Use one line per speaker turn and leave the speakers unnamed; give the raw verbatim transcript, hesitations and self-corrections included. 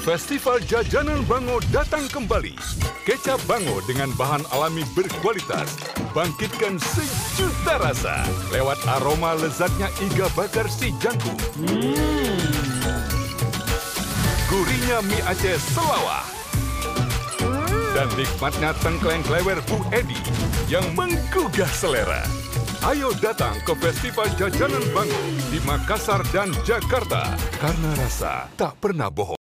Festival Jajanan Bango datang kembali. Kecap Bango dengan bahan alami berkualitas. Bangkitkan sejuta rasa lewat aroma lezatnya iga bakar si jangku. Hmm. Gurihnya mie Aceh Selawah. Dan nikmatnya tengkleng klewer Bu Edi yang menggugah selera. Ayo datang ke Festival Jajanan Bango di Makassar dan Jakarta. Karena rasa tak pernah bohong.